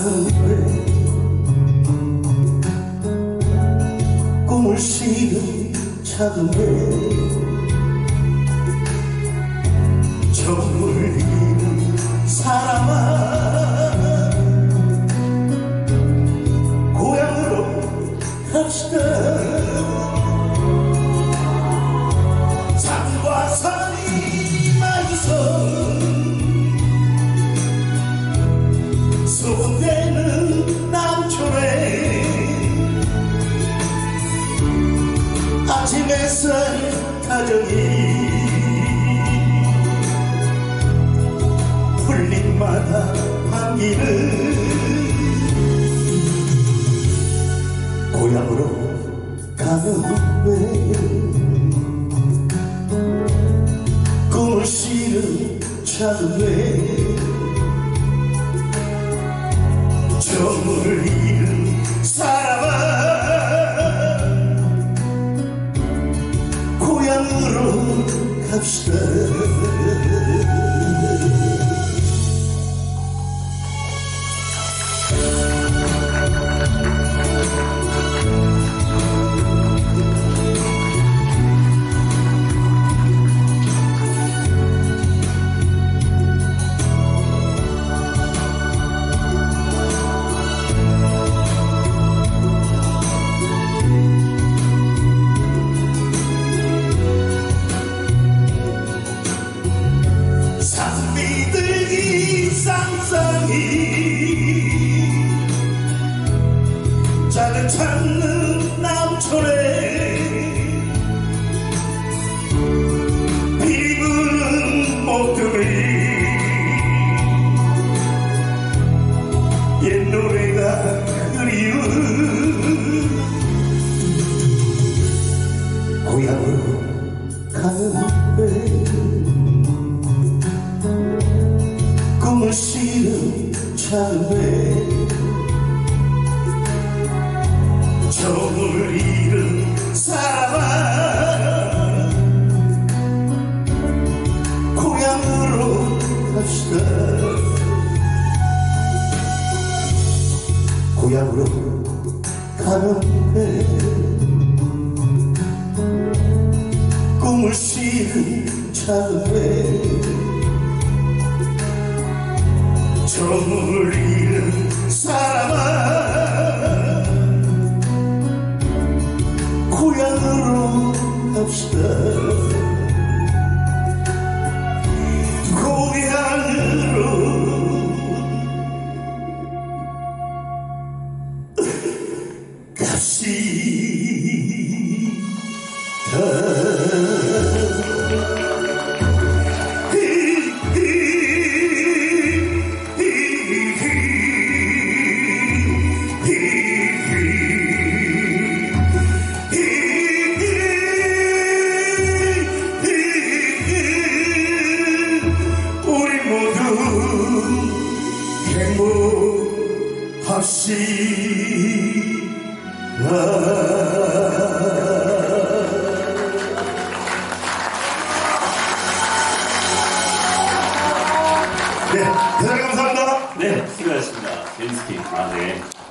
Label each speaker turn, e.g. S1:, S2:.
S1: 작은 배 꿈을 실은 작은 배 정을 잃은 사람아 고향으로 갑시다. 산과 산이 마주선 소금되는 남촌에 아침 햇살 다정히 풀잎마다 반기는 고향으로 가는 배 꿈을 실은 작은 배 정을 잃은 사람아 고향으로 갑시다. 산비들기 쌍쌍이 짝을 찾는 남촌에 비리 부는 목소리 옛 노래가 그리운 고향으로 가는 배 꿈을 실은 작은 배 정을 잃은 사람아 고향으로 갑시다. 고향으로 가는 배 꿈을 실은 작은 배 정을 잃은 사람아 고향으로 갑시다. 고향으로 갑시다. 행복하시라. 네, 대단히 감사합니다.
S2: 네, 수고하셨습니다. 벤스키. 아, 네.